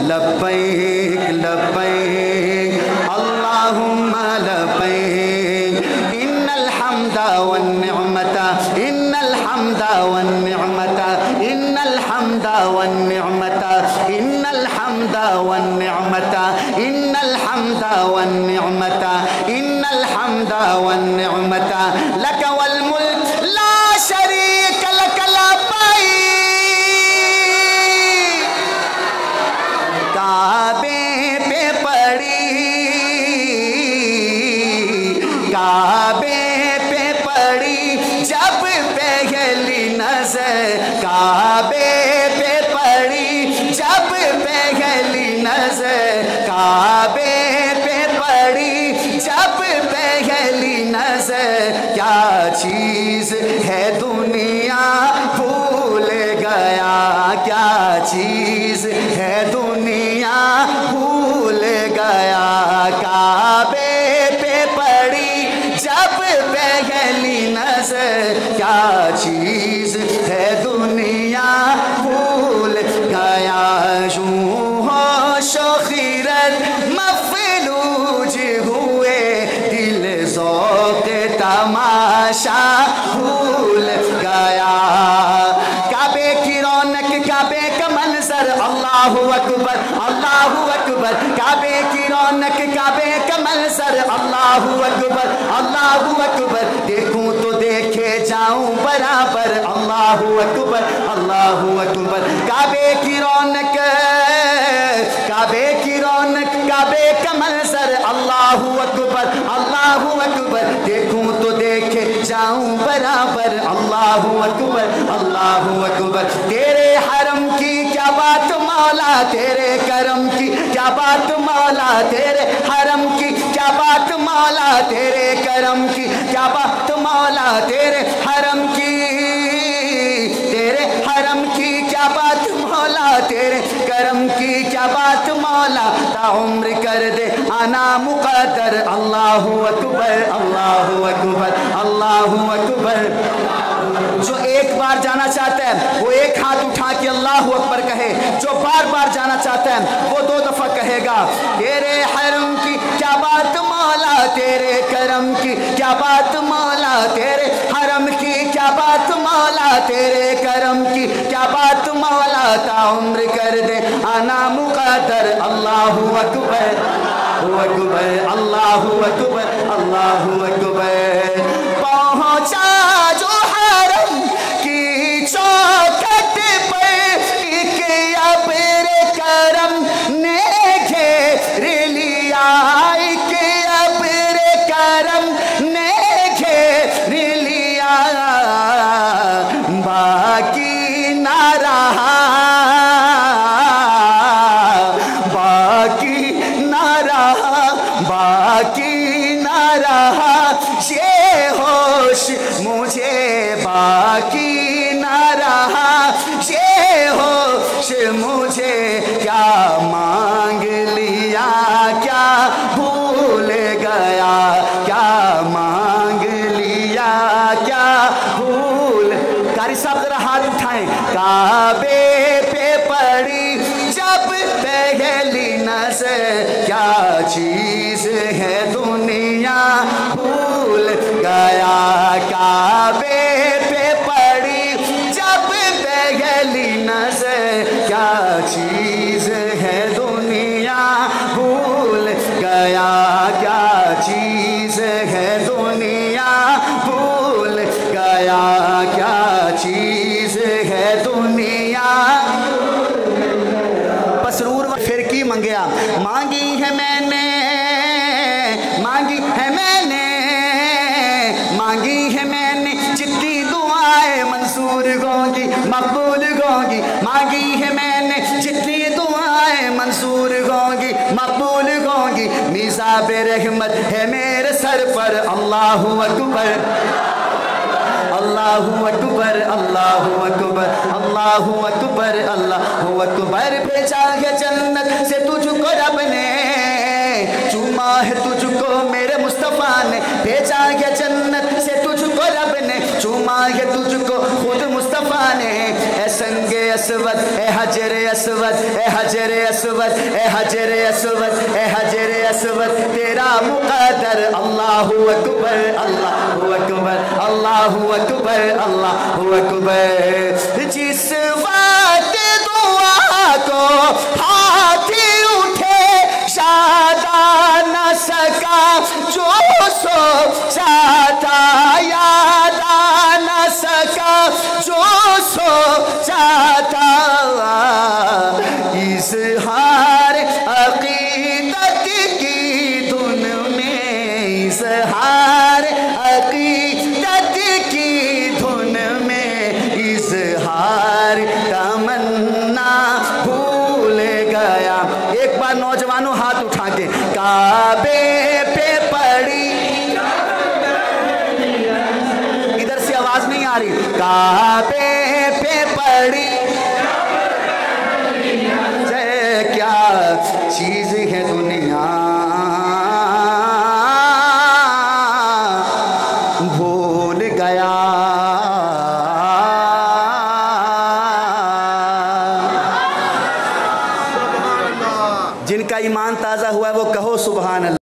لبیک لبیک اللہم لبیک ان الحمد والنعمت ان الحمد والنعمت ان الحمد والنعمت ان الحمد والنعمت ان الحمد والنعمت ان الحمد والنعمت لک والملک لا شریک لک لبیک کعبے پہ پڑی کعبے پہ پڑی جب پہلی نظر کعبے پہ پڑی جب پہلی نظر کعبے پہ پڑی جب پہلی نظر کیا چیز ہے دنیا بھول گیا کیا چیز ہے دنیا بھول گیا کعبے پہ پڑی جب پہلی نظر کیا چیز ہے دنیا بھول گیا یوں ہوش و خیرت مفلوج ہوئے دل ذوق تماشا بھول گیا کعبے کی رونق کعبے کا منظر اللہ اکبر اللہ اکبر کعبے کی رونق کعبے کا منظر اللہ اکبر اللہ اکبر دیکھوں تو دیکھے جاؤں برابر اللہ اکبر اللہ اکبر کعبے کی رونق کعبے کی رونق کعبے کا منظر اللہ اکبر دیکھوں تو دیکھے جاؤں برابر اللہ اکبر تیرے حرم کی کیا بات مولا تیرے کرم کی کیا بات مولا تیرے حرم کی کیا بات مولا تیرے کرم کی کیا بات مولا تیرے حرم کی کیا بات مولا تیرے کرم کی کیا بات مولا تا عمر کر دے انا مقدر اللہ اکبر اللہ اکبر اللہ اکبر جو ایک بار جانا چاہتا ہے وہ ایک ہاتھ اٹھا کے اللہ اکبر کہے جو بار بار جانا چاہتا ہے وہ 2 دفعہ کہے گا تیرے حرم کی کیا بات مولا تیرے کرم کی کیا بات مولا تیرے حرم کی کیا بات مولا تیرے کرم کی کیا بات مولا تا عمر کر دے انا مقدر اللہ اکبر اللہ اکبر اللہ اکبر پہنچا جو حرم کی چوکھٹ پر ایک ابر کرم نے گھیر لیا ایک ابر کرم نے گھیر لیا باقی نہ رہا یہ ہوش مجھے باقی نہ رہا یہ ہوش مجھے کیا مانگ لیا کیا بھول گیا کیا مانگ لیا کیا بھول قاری صاحب ذرا ہاتھ اٹھائیں کعبے پہ پڑی جب پہلی نظر کیا چیز ہے دنیا بھول گیا کعبے پہ پڑی جب پہلی نظر کیا چیز ہے دنیا بھول گیا کیا چیز ہے دنیا بھول گیا کیا چیز ہے دنیا پسرور پھر کی منگیا مانگی ہے میں نے جتنی دعائیں منصور ہوں گی مقبول ہوں گی مانگی ہے میں نے جتنی دعائیں منصور ہوں گی مقبول ہوں گی میزاب رحمت ہے میرے سر پر اللہ اکبر اللہ اکبر اللہ اکبر اللہ اکبر اللہ اکبر بھیجا ہے جنت سے تجھ کو رب نے چوما ہے تجھ کو میرے مصطفیٰ نے بھیجا ہے جنت سے تجھ کو رب نے چوما ہے تجھ کو خود مصطفیٰ जाने। ए संगे असवद, ए हजर असवद, ए हजर असवद, ए हजर असवद, ए हजर असवद तेरा मुक़द्दर। अल्लाहु अकबर, अल्लाहु अकबर, अल्लाहु अकबर, अल्लाहु अकबर। जिस वक्त दुआ को हाथ उठे शाद आ न सका, जो सोचा था याद आ न सका, जो सोचा था। इज़हार अक़ीदत की धुन में, इज़हार अक़ीदत की धुन में, इज़हार तमन्ना भूल गया। एक बार नौजवानों हाथ उठा के काबे पे पड़ी, इधर से आवाज नहीं आ रही, काबे पे पड़ी क्या चीज है दुनिया, भूल गया। जिनका ईमान ताज़ा हुआ है वो कहो सुभान अल्लाह।